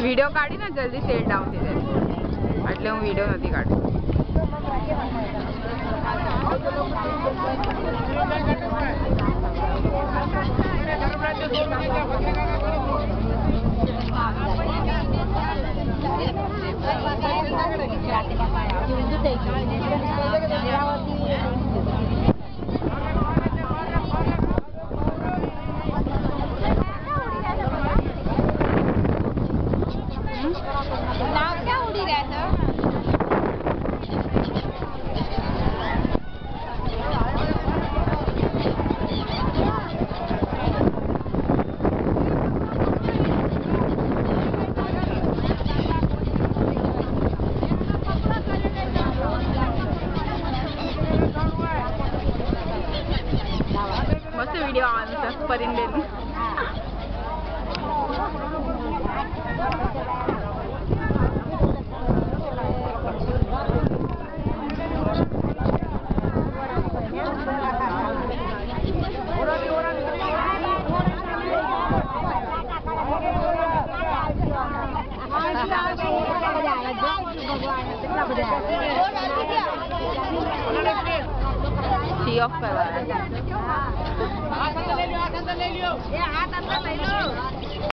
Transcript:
video काढी ना जल्दी सेट डाउन थी जाए એટલે હું वीडियो નથી કાઢી मस्त वीडियो आवाज परिंदे सी ऑफ करवा